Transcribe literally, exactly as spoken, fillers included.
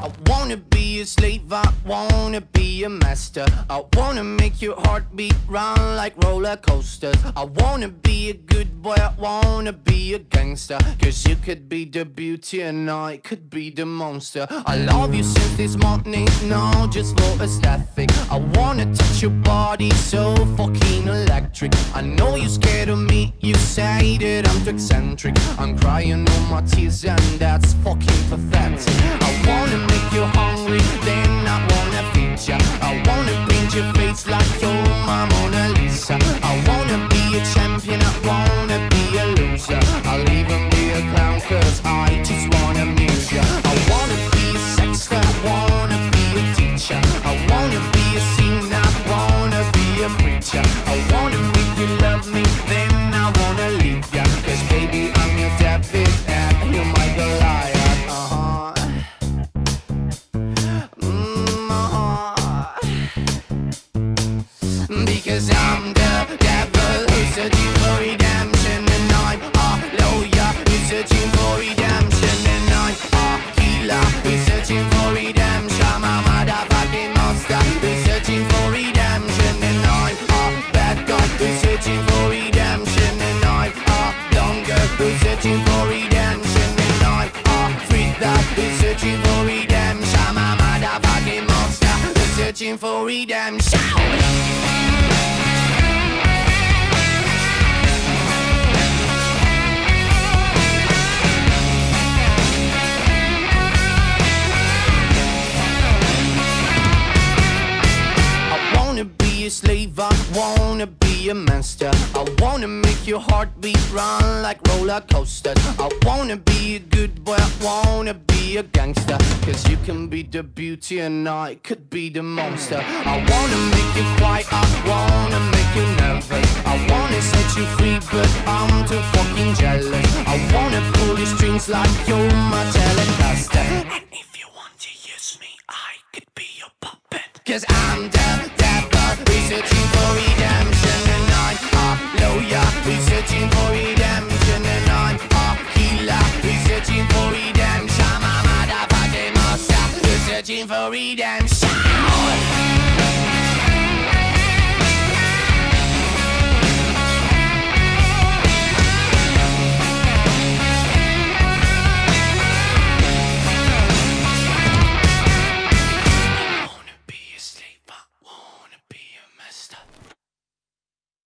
I wanna be a slave, I wanna be a master. I wanna make your heartbeat run like roller coasters. I wanna be a good boy, I wanna be a gangster. Cause you could be the beauty and I could be the monster. I love you since this morning, no, just for aesthetic. I wanna touch your body so fucking electric. I know you're scared of me, you say that I'm too eccentric. I'm crying all my tears and that's fucking pathetic. I wanna make you hungry, then I wanna feed ya. I wanna paint your face like you're my Mona Lisa. I wanna be a champion, I wanna be a loser. I'll even be a clown cause I just wanna amuse ya. I wanna be a sexter, I wanna be a teacher. I wanna be a singer, I wanna be a preacher. I wanna make you love me, then I wanna leave ya. Cause baby I'm your David and you're my Goliath. Uh-huh. Mm, uh-huh. Because I'm the devil who's searching for redemption, and I'm a lawyer who's searching for redemption, and I'm a healer who's searching for redemption. I'm a motherfucking monster who's searching for redemption, and I'm a bad guy who's searching for redemption, and I'm a blonde girl who's searching for redemption, and I'm a freak that who's searching for redemption. I'm a motherfucking monster who's searching for redemption. A slave, I wanna be a master. I wanna make your heartbeat run like roller coasters. I wanna be a good boy, I wanna be a gangster. Cause you can be the beauty and I could be the monster. I wanna make you quiet, I wanna make you nervous. I wanna set you free but I'm too fucking jealous. I wanna pull your strings like you're my Telecaster. And if you want to use me, I could be your puppet. Cause I'm dead.